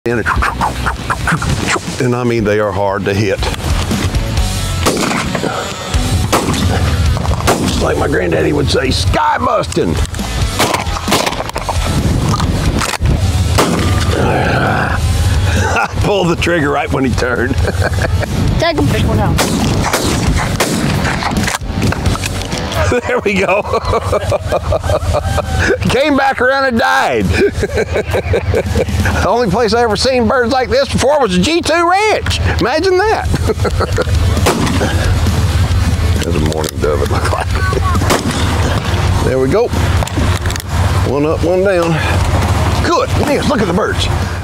And I mean, they are hard to hit. Like my granddaddy would say, sky busting. I pulled the trigger right when he turned. Take a big one out. There we go. Came back around and died. The only place I ever seen birds like this before was the G2Ranch. Imagine that. There's a mourning dove, it looked like. There we go. One up, one down. Good. Yes, look at the birds.